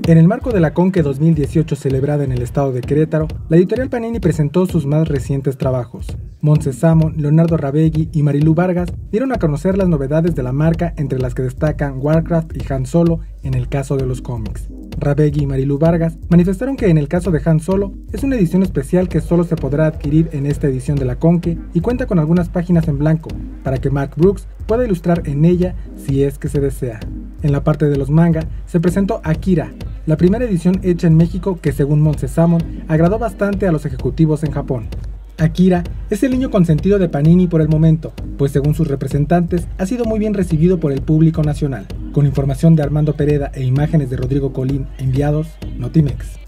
En el marco de la Conque 2018 celebrada en el estado de Querétaro, la editorial Panini presentó sus más recientes trabajos. Montse Samon, Leonardo Rabegui y Marilu Vargas dieron a conocer las novedades de la marca, entre las que destacan Warcraft y Han Solo en el caso de los cómics. Rabegui y Marilu Vargas manifestaron que en el caso de Han Solo es una edición especial que solo se podrá adquirir en esta edición de la Conque y cuenta con algunas páginas en blanco para que Mark Brooks pueda ilustrar en ella si es que se desea. En la parte de los manga se presentó Akira, la primera edición hecha en México que, según Montse Samon, agradó bastante a los ejecutivos en Japón. Akira es el niño consentido de Panini por el momento, pues según sus representantes ha sido muy bien recibido por el público nacional. Con información de Armando Pereda e imágenes de Rodrigo Colín enviados, Notimex.